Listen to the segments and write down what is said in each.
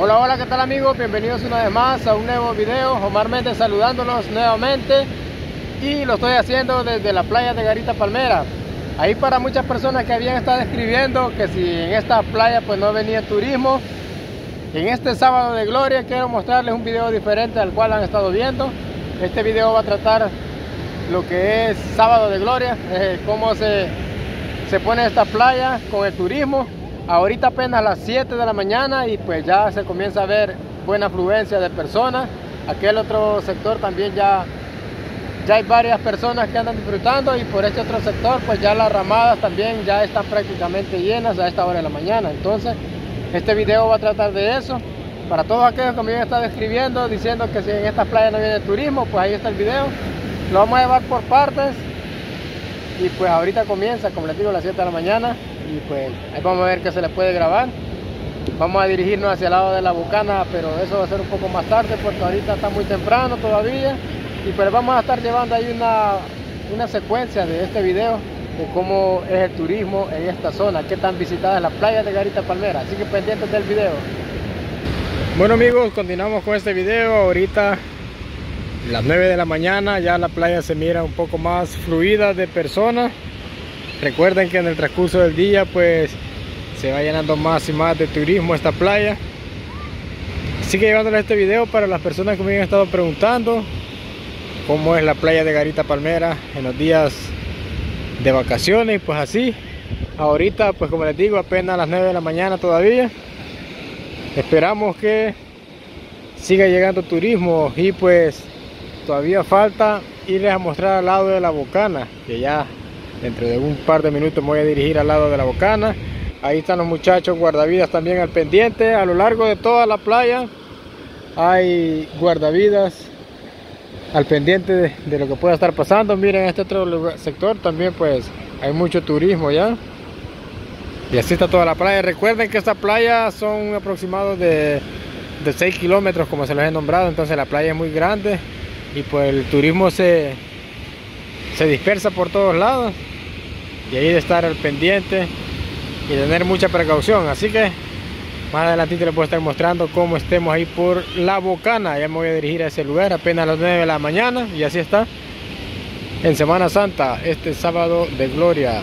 Hola, hola, ¿qué tal amigos? Bienvenidos una vez más a un nuevo video. Omar Méndez saludándolos nuevamente, y lo estoy haciendo desde la playa de Garita Palmera. Ahí para muchas personas que habían estado escribiendo que si en esta playa pues no venía turismo, en este sábado de gloria quiero mostrarles un video diferente al cual han estado viendo. Este video va a tratar lo que es sábado de gloria, cómo se pone esta playa con el turismo. Ahorita apenas las 7 de la mañana y pues ya se comienza a ver buena afluencia de personas. Aquel otro sector también ya hay varias personas que andan disfrutando, y por este otro sector pues ya las ramadas también ya están prácticamente llenas a esta hora de la mañana. Entonces este video va a tratar de eso. Para todos aquellos que me han estado escribiendo diciendo que si en esta playa no viene turismo, pues ahí está el video. Lo vamos a llevar por partes y pues ahorita comienza, como les digo, a las 7 de la mañana. Y pues ahí vamos a ver qué se le puede grabar. Vamos a dirigirnos hacia el lado de la Bocana, pero eso va a ser un poco más tarde porque ahorita está muy temprano todavía. Y pues vamos a estar llevando ahí una secuencia de este video de cómo es el turismo en esta zona, qué tan visitada es la playa de Garita Palmera. Así que pendientes del video. Bueno amigos, continuamos con este video. Ahorita las 9 de la mañana, ya la playa se mira un poco más fluida de personas. Recuerden que en el transcurso del día pues se va llenando más y más de turismo esta playa. Así que llevándoles este video para las personas que me han estado preguntando cómo es la playa de Garita Palmera en los días de vacaciones. Pues así, ahorita pues como les digo, apenas las 9 de la mañana todavía. Esperamos que siga llegando turismo y pues todavía falta irles a mostrar al lado de la Bocana, que ya dentro de un par de minutos me voy a dirigir al lado de la Bocana. Ahí están los muchachos guardavidas también al pendiente. A lo largo de toda la playa hay guardavidas al pendiente de lo que pueda estar pasando. Miren, este otro sector también pues hay mucho turismo ya. Y así está toda la playa. Recuerden que esta playa son aproximados de 6 kilómetros como se los he nombrado. Entonces la playa es muy grande y pues el turismo se dispersa por todos lados, y ahí de estar al pendiente y tener mucha precaución. Así que más adelante les voy a estar mostrando cómo estemos ahí por la Bocana. Ya me voy a dirigir a ese lugar apenas a las 9 de la mañana, y así está en Semana Santa, este sábado de gloria.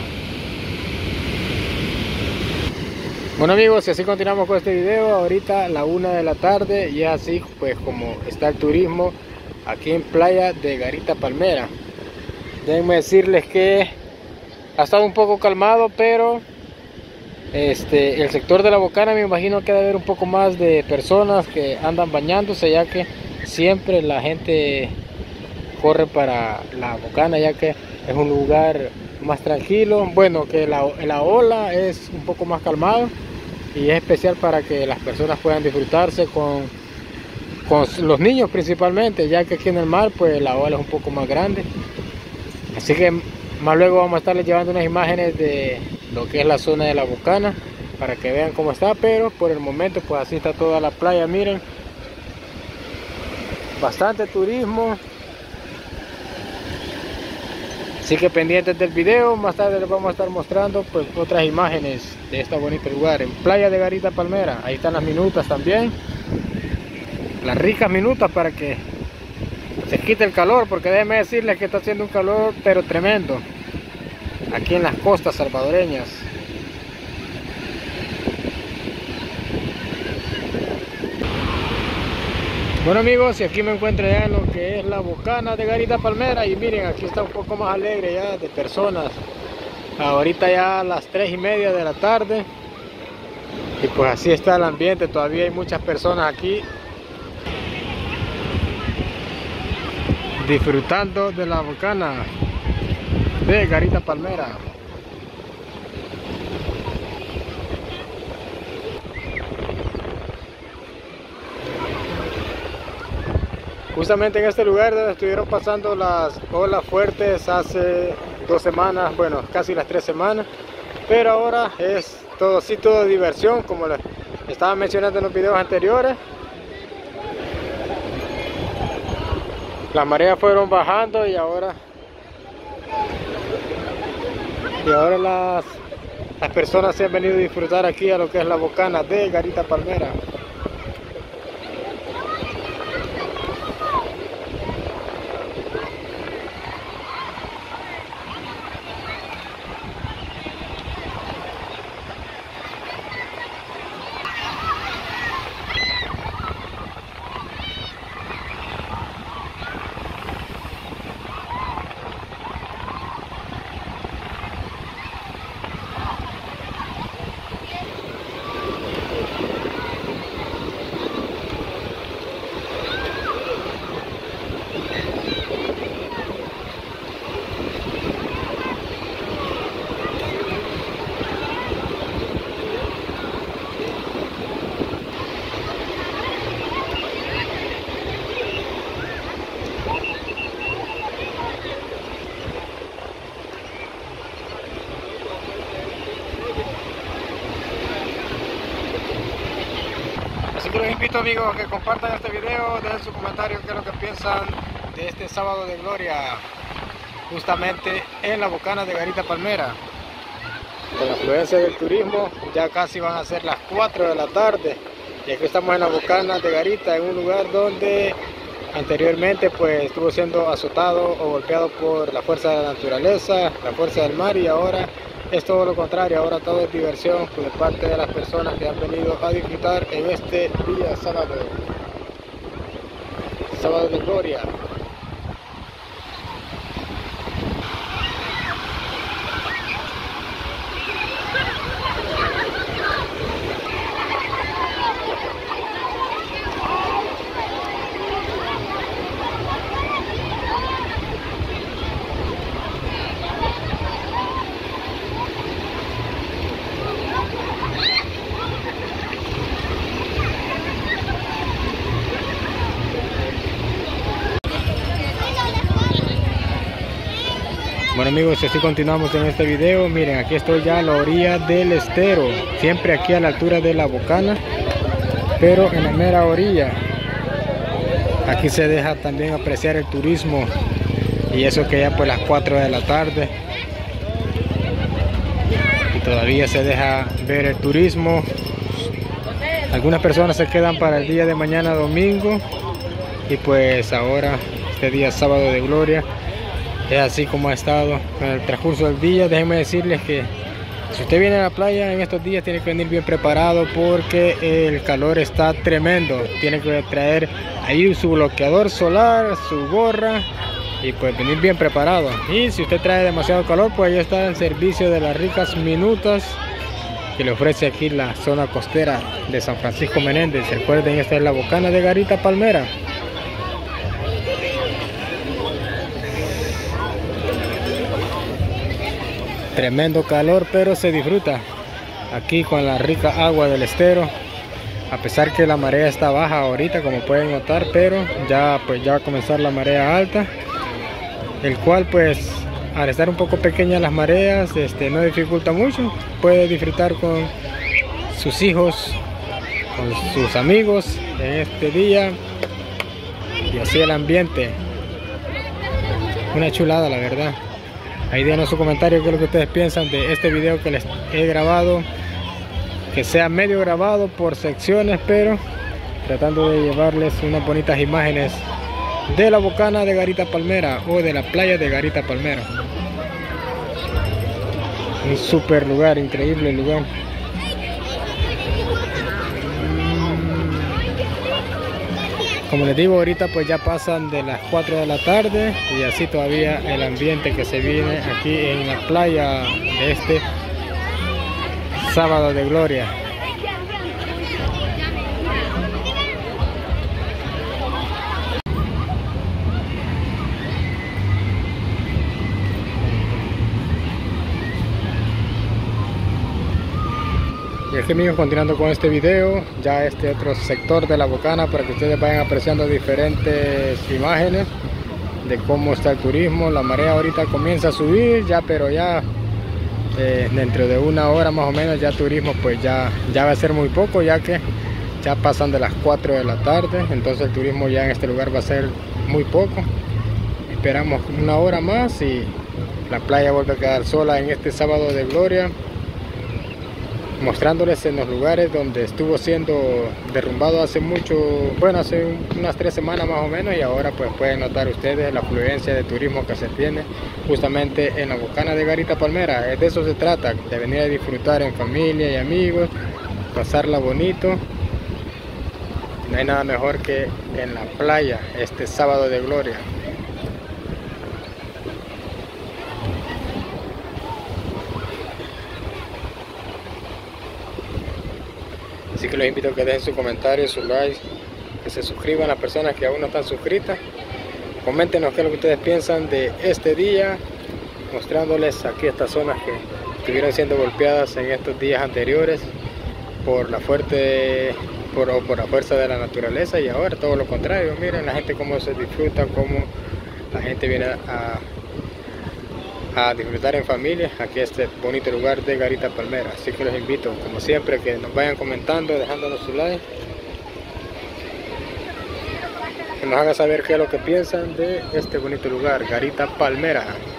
Bueno amigos, y así continuamos con este video. Ahorita a la 1 de la tarde, y así pues como está el turismo aquí en playa de Garita Palmera. Déjenme decirles que ha estado un poco calmado, pero el sector de la Bocana me imagino que debe haber un poco más de personas que andan bañándose, ya que siempre la gente corre para la Bocana, ya que es un lugar más tranquilo. Bueno, que la ola es un poco más calmado y es especial para que las personas puedan disfrutarse con los niños principalmente, ya que aquí en el mar pues la ola es un poco más grande. Así que más luego vamos a estarles llevando unas imágenes de lo que es la zona de la Bocana para que vean cómo está. Pero por el momento pues así está toda la playa. Miren, bastante turismo. Así que pendientes del video. Más tarde les vamos a estar mostrando pues otras imágenes de este bonito lugar en playa de Garita Palmera. Ahí están las minutas también, las ricas minutas, para que se quite el calor, porque déjenme decirles que está haciendo un calor pero tremendo aquí en las costas salvadoreñas. Bueno amigos, y aquí me encuentro ya en lo que es la Bocana de Garita Palmera, y miren, aquí está un poco más alegre ya de personas. Ahorita ya a las 3:30 de la tarde, y pues así está el ambiente. Todavía hay muchas personas aquí disfrutando de la Bocana de Garita Palmera. Justamente en este lugar donde estuvieron pasando las olas fuertes hace 2 semanas, bueno, casi las 3 semanas, pero ahora es todo diversión, como les estaba mencionando en los videos anteriores. Las mareas fueron bajando y ahora las personas se han venido a disfrutar aquí a lo que es la Bocana de Garita Palmera. que los invito, amigos, a que compartan este video, dejen su comentario qué es lo que piensan de este sábado de gloria, justamente en la Bocana de Garita Palmera. Con la afluencia del turismo, ya casi van a ser las 4 de la tarde y aquí estamos en la Bocana de Garita, en un lugar donde anteriormente pues estuvo siendo azotado o golpeado por la fuerza de la naturaleza, la fuerza del mar, y ahora es todo lo contrario. Ahora todo es diversión de parte de las personas que han venido a disfrutar en este día sábado de gloria. Bueno, amigos, así continuamos en este video. Miren, aquí estoy ya a la orilla del estero, siempre aquí a la altura de la Bocana, pero en la mera orilla. Aquí se deja también apreciar el turismo, y eso que ya pues las 4 de la tarde y todavía se deja ver el turismo. Algunas personas se quedan para el día de mañana domingo, y pues ahora este día sábado de gloria es así como ha estado en el transcurso del día. Déjenme decirles que si usted viene a la playa en estos días tiene que venir bien preparado, porque el calor está tremendo. Tiene que traer ahí su bloqueador solar, su gorra, y pues venir bien preparado. Y si usted trae demasiado calor, pues ahí está el servicio de las ricas minutas que le ofrece aquí la zona costera de San Francisco Menéndez. Recuerden, esta es la Bocana de Garita Palmera. Tremendo calor, pero se disfruta aquí con la rica agua del estero, a pesar que la marea está baja ahorita, como pueden notar, pero ya va a comenzar la marea alta, el cual pues al estar un poco pequeñas las mareas no dificulta mucho. Puede disfrutar con sus hijos, con sus amigos en este día, y así el ambiente, una chulada la verdad. Ahí déjenos su comentario qué es lo que ustedes piensan de este video que les he grabado, que sea medio grabado por secciones, pero tratando de llevarles unas bonitas imágenes de la Bocana de Garita Palmera, o de la playa de Garita Palmera. Un super lugar, increíble lugar. Como les digo, ahorita pues ya pasan de las 4 de la tarde, y así todavía el ambiente que se viene aquí en la playa de este sábado de gloria. Y aquí, amigos, continuando con este video, ya este otro sector de la Bocana, para que ustedes vayan apreciando diferentes imágenes de cómo está el turismo. La marea ahorita comienza a subir ya, pero ya dentro de una hora más o menos ya turismo pues ya va a ser muy poco, ya que ya pasan de las 4 de la tarde, entonces el turismo ya en este lugar va a ser muy poco. Esperamos una hora más y la playa vuelve a quedar sola en este sábado de gloria, mostrándoles en los lugares donde estuvo siendo derrumbado hace mucho, bueno, hace unas 3 semanas más o menos, y ahora pues pueden notar ustedes la afluencia de turismo que se tiene justamente en la Bocana de Garita Palmera. De eso se trata, de venir a disfrutar en familia y amigos, pasarla bonito. No hay nada mejor que en la playa este sábado de gloria. Así que los invito a que dejen su comentario, su like, que se suscriban las personas que aún no están suscritas. Coméntenos qué es lo que ustedes piensan de este día, mostrándoles aquí estas zonas que estuvieron siendo golpeadas en estos días anteriores por la fuerza de la naturaleza, y ahora todo lo contrario. Miren la gente cómo se disfruta, cómo la gente viene a disfrutar en familia aquí a este bonito lugar de Garita Palmera. Así que los invito, como siempre, que nos vayan comentando, dejándonos su like, que nos hagan saber qué es lo que piensan de este bonito lugar, Garita Palmera.